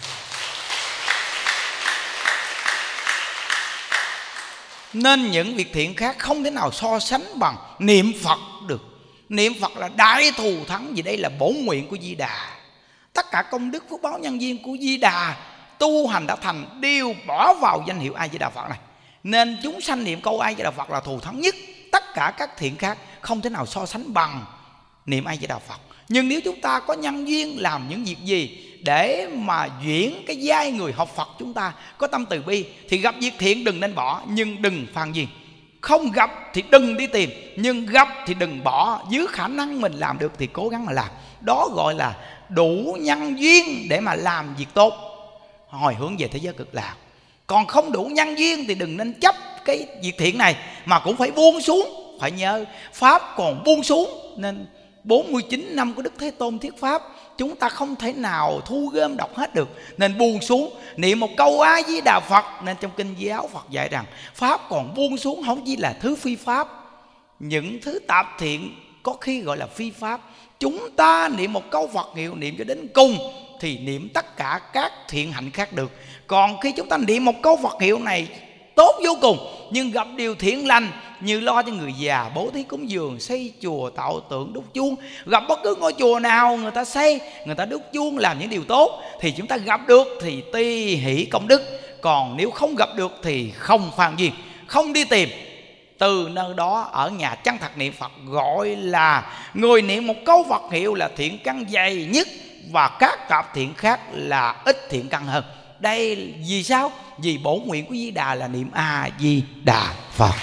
Nên những việc thiện khác không thể nào so sánh bằng niệm Phật được. Niệm Phật là đại thù thắng, vì đây là bổn nguyện của Di Đà. Tất cả công đức phước báo nhân duyên của Di Đà tu hành đã thành đều bỏ vào danh hiệu A Di Đà Phật này. Nên chúng sanh niệm câu A Di Đà Phật là thù thắng nhất. Tất cả các thiện khác không thể nào so sánh bằng niệm A Di Đà Phật. Nhưng nếu chúng ta có nhân duyên làm những việc gì để mà duyên cái giai người học Phật, chúng ta có tâm từ bi, thì gặp việc thiện đừng nên bỏ, nhưng đừng phan duyên. Không gặp thì đừng đi tìm, nhưng gặp thì đừng bỏ. Dưới khả năng mình làm được thì cố gắng mà làm. Đó gọi là đủ nhân duyên để mà làm việc tốt, hồi hướng về thế giới cực lạc. Còn không đủ nhân duyên thì đừng nên chấp cái việc thiện này, mà cũng phải buông xuống. Phải nhớ Pháp còn buông xuống. Nên bốn mươi chín năm của Đức Thế Tôn thuyết Pháp, chúng ta không thể nào thu gom đọc hết được, nên buông xuống, niệm một câu A Di Đà Phật. Nên trong kinh giáo Phật dạy rằng Pháp còn buông xuống, không chỉ là thứ phi Pháp. Những thứ tạp thiện có khi gọi là phi Pháp. Chúng ta niệm một câu Phật hiệu, niệm cho đến cùng thì niệm tất cả các thiện hạnh khác được. Còn khi chúng ta niệm một câu Phật hiệu này tốt vô cùng, nhưng gặp điều thiện lành như lo cho người già, bố thí cúng dường, xây chùa, tạo tượng, đúc chuông, gặp bất cứ ngôi chùa nào người ta xây, người ta đúc chuông, làm những điều tốt, thì chúng ta gặp được thì ti hỷ công đức. Còn nếu không gặp được thì không phan duyên, không đi tìm. Từ nơi đó ở nhà chân thật niệm Phật, gọi là người niệm một câu Phật hiệu là thiện căn dày nhất, và các tạp thiện khác là ít thiện căn hơn. Đây vì sao? Vì bổn nguyện của Di Đà là niệm A Di Đà Phật.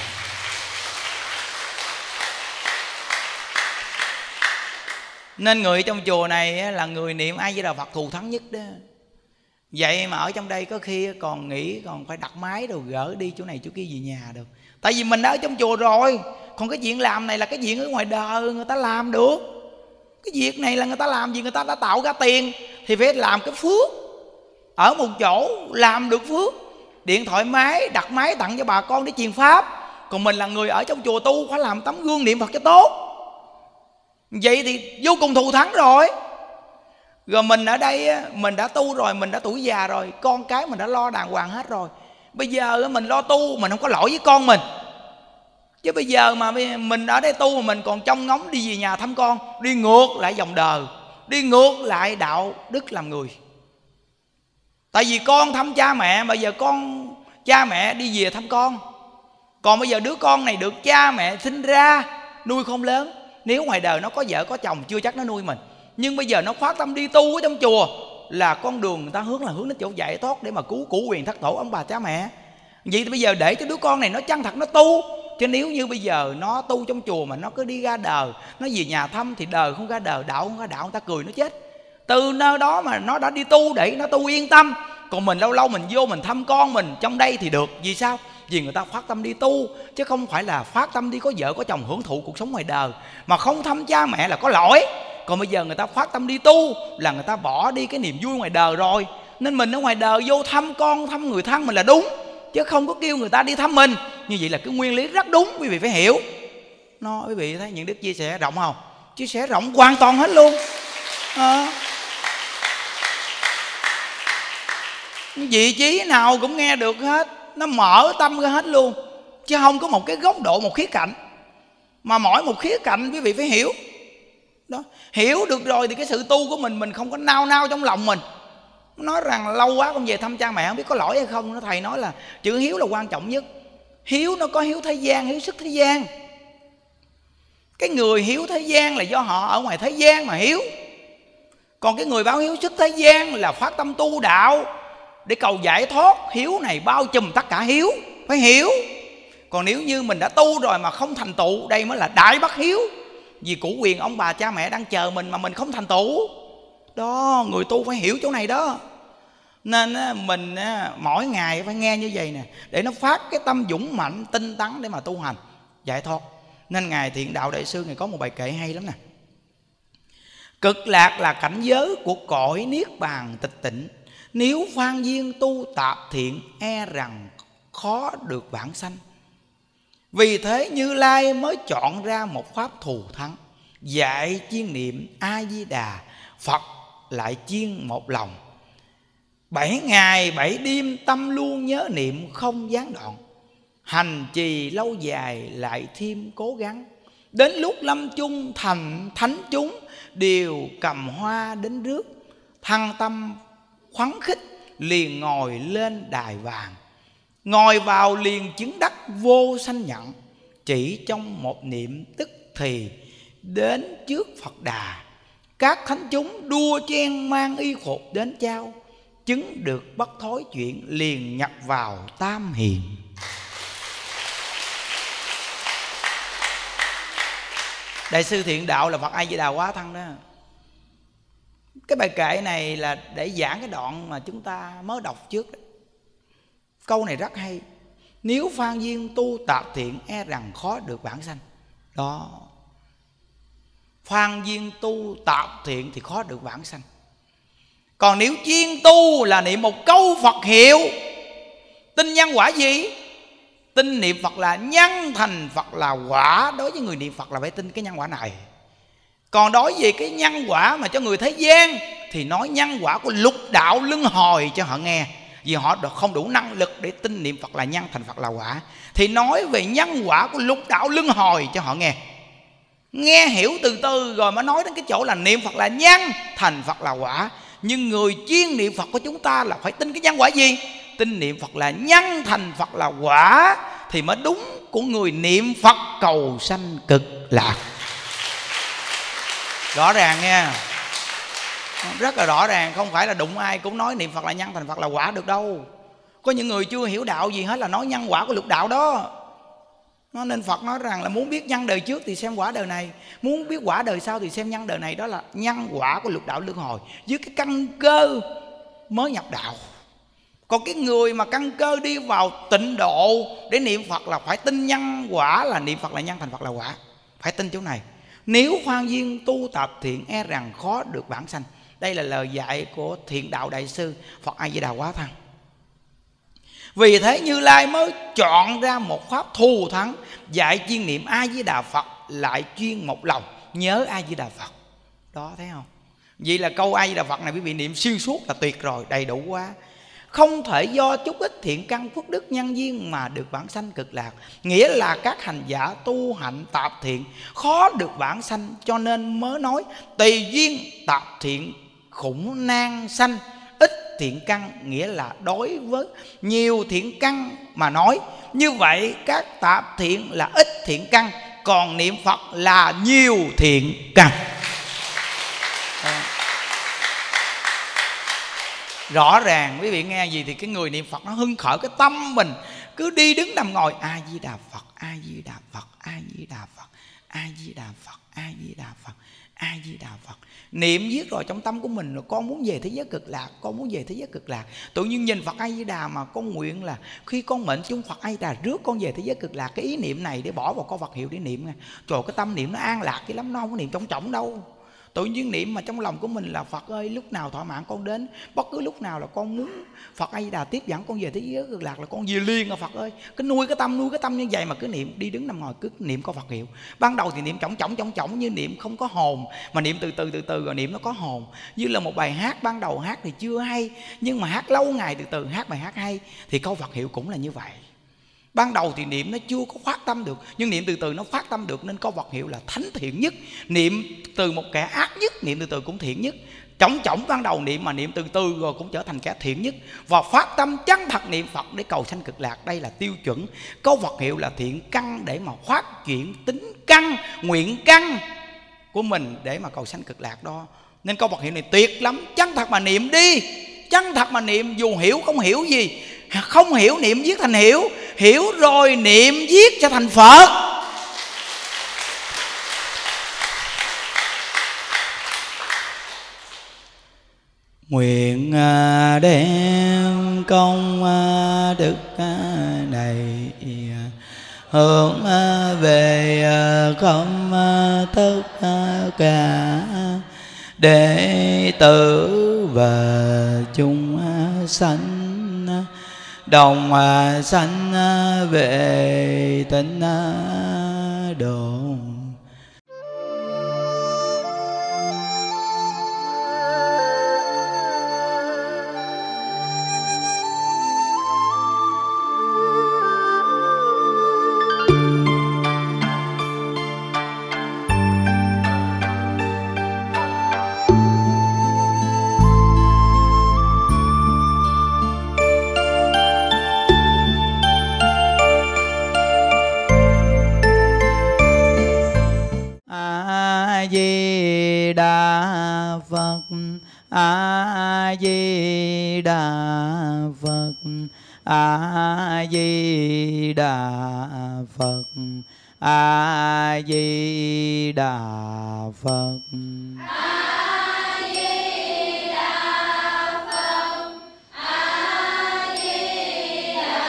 Nên người trong chùa này là người niệm A Di Đà Phật thù thắng nhất đó. Vậy mà ở trong đây có khi còn nghĩ còn phải đặt máy rồi gỡ đi chỗ này chỗ kia về nhà được. Tại vì mình đã ở trong chùa rồi. Còn cái chuyện làm này là cái chuyện ở ngoài đời người ta làm được. Cái việc này là người ta làm gì, người ta đã tạo ra tiền thì phải làm cái phước. Ở một chỗ làm được phước, điện thoại máy, đặt máy tặng cho bà con để truyền Pháp. Còn mình là người ở trong chùa tu, phải làm tấm gương niệm Phật cho tốt. Vậy thì vô cùng thù thắng rồi. Rồi mình ở đây mình đã tu rồi, mình đã tuổi già rồi, con cái mình đã lo đàng hoàng hết rồi. Bây giờ mình lo tu, mình không có lỗi với con mình. Chứ bây giờ mà mình ở đây tu mà mình còn trông ngóng đi về nhà thăm con, đi ngược lại dòng đời, đi ngược lại đạo đức làm người. Tại vì con thăm cha mẹ, bây giờ con cha mẹ đi về thăm con. Còn bây giờ đứa con này được cha mẹ sinh ra nuôi không lớn. Nếu ngoài đời nó có vợ có chồng chưa chắc nó nuôi mình. Nhưng bây giờ nó phát tâm đi tu ở trong chùa, là con đường người ta hướng là hướng đến chỗ giải thoát, để mà cứu củ quyền thất tổ ông bà cha mẹ. Vậy thì bây giờ để cho đứa con này nó chân thật nó tu. Chứ nếu như bây giờ nó tu trong chùa mà nó cứ đi ra đời, nó về nhà thăm thì đời không ra đời, đạo không ra đạo, người ta cười nó chết. Từ nơi đó mà nó đã đi tu để nó tu yên tâm. Còn mình lâu lâu mình vô mình thăm con mình trong đây thì được. Vì sao? Vì người ta phát tâm đi tu, chứ không phải là phát tâm đi có vợ có chồng hưởng thụ cuộc sống ngoài đời. Mà không thăm cha mẹ là có lỗi. Còn bây giờ người ta phát tâm đi tu là người ta bỏ đi cái niềm vui ngoài đời rồi. Nên mình ở ngoài đời vô thăm con, thăm người thân mình là đúng, chứ không có kêu người ta đi thăm mình. Như vậy là cái nguyên lý rất đúng, quý vị phải hiểu. Nó quý vị thấy những đức chia sẻ rộng không? Chia sẻ rộng hoàn toàn hết luôn à. Vị trí nào cũng nghe được hết, nó mở tâm ra hết luôn, chứ không có một cái góc độ, một khía cạnh. Mà mỗi một khía cạnh quý vị phải hiểu đó. Hiểu được rồi thì cái sự tu của mình mình không có nao nao trong lòng mình. Nói rằng lâu quá con về thăm cha mẹ không biết có lỗi hay không. Nó thầy nói là chữ hiếu là quan trọng nhất. Hiếu nó có hiếu thế gian, hiếu sức thế gian. Cái người hiếu thế gian là do họ ở ngoài thế gian mà hiếu. Còn cái người báo hiếu sức thế gian là phát tâm tu đạo để cầu giải thoát. Hiếu này bao trùm tất cả hiếu, phải hiểu. Còn nếu như mình đã tu rồi mà không thành tựu, đây mới là đại bất hiếu. Vì củ quyền ông bà cha mẹ đang chờ mình mà mình không thành tựu đó. Người tu phải hiểu chỗ này đó. Nên mình mỗi ngày phải nghe như vậy nè, để nó phát cái tâm dũng mạnh tinh tấn để mà tu hành giải thoát. Nên Ngài Thiện Đạo Đại Sư Ngài có một bài kệ hay lắm nè. Cực lạc là cảnh giới của cõi niết bàn tịch tịnh, nếu phan duyên tu tạp thiện e rằng khó được vãng sanh. Vì thế Như Lai mới chọn ra một pháp thù thắng, dạy chuyên niệm A Di Đà Phật lại chuyên một lòng. Bảy ngày bảy đêm tâm luôn nhớ niệm không gián đoạn, hành trì lâu dài lại thêm cố gắng. Đến lúc lâm chung thành thánh chúng, đều cầm hoa đến rước. Thăng tâm khoắn khích liền ngồi lên đài vàng, ngồi vào liền chứng đắc vô sanh nhận. Chỉ trong một niệm tức thì đến trước Phật Đà, các thánh chúng đua chen mang y phục đến trao. Chứng được bất thối chuyện liền nhập vào tam hiền. Đại sư Thiện Đạo là Phật A Di Đà Hóa Thân đó. Cái bài kệ này là để giảng cái đoạn mà chúng ta mới đọc trước đó. Câu này rất hay. Nếu phan duyên tu tạp thiện, e rằng khó được vãng sanh. Đó, phan duyên tu tạp thiện thì khó được vãng sanh. Còn nếu chuyên tu là niệm một câu Phật hiệu, tin nhân quả gì? Tin niệm Phật là nhân, thành Phật là quả. Đối với người niệm Phật là phải tin cái nhân quả này. Còn đối với cái nhân quả mà cho người thế gian thì nói nhân quả của lục đạo luân hồi cho họ nghe, vì họ không đủ năng lực để tin niệm Phật là nhân, thành Phật là quả. Thì nói về nhân quả của lục đạo luân hồi cho họ nghe, nghe hiểu từ từ rồi mới nói đến cái chỗ là niệm Phật là nhân, thành Phật là quả. Nhưng người chuyên niệm Phật của chúng ta là phải tin cái nhân quả gì? Tin niệm Phật là nhân, thành Phật là quả, thì mới đúng của người niệm Phật cầu sanh cực lạc. Rõ ràng nha, rất là rõ ràng. Không phải là đụng ai cũng nói niệm Phật là nhân, thành Phật là quả được đâu. Có những người chưa hiểu đạo gì hết là nói nhân quả của lục đạo đó. Nó nên Phật nói rằng là muốn biết nhân đời trước thì xem quả đời này, muốn biết quả đời sau thì xem nhân đời này. Đó là nhân quả của lục đạo luân hồi, với cái căn cơ mới nhập đạo. Còn cái người mà căn cơ đi vào tịnh độ để niệm Phật là phải tin nhân quả là niệm Phật là nhân, thành Phật là quả. Phải tin chỗ này. Nếu phan duyên tu tạp thiện, e rằng khó được vãng sanh. Đây là lời dạy của Thiện Đạo Đại Sư Phật A Di Đà Quá Thăng. Vì thế Như Lai mới chọn ra một pháp thù thắng, dạy chuyên niệm A Di Đà Phật, lại chuyên một lòng nhớ A Di Đà Phật. Đó, thấy không? Vậy là câu A Di Đà Phật này quý vị niệm xuyên suốt là tuyệt rồi, đầy đủ quá. Không thể do chút ít thiện căn phước đức nhân duyên mà được vãng sanh cực lạc. Nghĩa là các hành giả tu hạnh tạp thiện khó được vãng sanh, cho nên mới nói tùy duyên tạp thiện khủng nan sanh. Ít thiện căn nghĩa là đối với nhiều thiện căn mà nói. Như vậy các tạp thiện là ít thiện căn, còn niệm Phật là nhiều thiện căn. à. Rõ ràng quý vị nghe gì thì cái người niệm Phật nó hưng khởi cái tâm mình, cứ đi đứng nằm ngồi A Di Đà Phật, A Di Đà Phật, A Di Đà Phật, A Di Đà Phật, A Di Đà Phật, A Di Đà Phật. Niệm viết rồi trong tâm của mình là con muốn về thế giới cực lạc, con muốn về thế giới cực lạc. Tự nhiên nhìn Phật A Di Đà mà con nguyện là khi con mệnh chung Phật A Di Đà rước con về thế giới cực lạc. Cái ý niệm này để bỏ vào câu Phật hiệu để niệm nha. Trời, cái tâm niệm nó an lạc chứ lắm, nó không có niệm trong trọng đâu. Tự nhiên niệm mà trong lòng của mình là Phật ơi, lúc nào thỏa mãn con đến, bất cứ lúc nào là con muốn Phật A Di Đà tiếp dẫn con về thế giới cực lạc là con về liền à Phật ơi. Cứ nuôi cái tâm, nuôi cái tâm như vậy mà cứ niệm, đi đứng nằm ngồi cứ niệm câu Phật hiệu. Ban đầu thì niệm chỏng chỏng chỏng chỏng như niệm không có hồn, mà niệm từ từ từ từ rồi niệm nó có hồn. Như là một bài hát ban đầu hát thì chưa hay, nhưng mà hát lâu ngày từ từ hát bài hát hay, thì câu Phật hiệu cũng là như vậy. Ban đầu thì niệm nó chưa có phát tâm được, nhưng niệm từ từ nó phát tâm được, nên câu Phật hiệu là thánh thiện nhất. Niệm từ một kẻ ác nhất, niệm từ từ cũng thiện nhất. Chỏng chỏng ban đầu niệm mà niệm từ từ rồi cũng trở thành kẻ thiện nhất. Và phát tâm chân thật niệm Phật để cầu sanh cực lạc. Đây là tiêu chuẩn. Câu Phật hiệu là thiện căn để mà phát triển tính căn, nguyện căn của mình để mà cầu sanh cực lạc đó. Nên câu Phật hiệu này tuyệt lắm. Chân thật mà niệm đi, chân thật mà niệm, dù hiểu không hiểu gì. Không hiểu niệm viết thành hiểu, hiểu rồi niệm viết cho thành Phật. Nguyện đem công đức này hướng về không tất cả đệ tử và chúng sanh, đồng sanh về tịnh độ. A Di Đà Phật, A Di Đà Phật, A Di Đà Phật, A Di Đà Phật. A Di Đà Phật, A Di Đà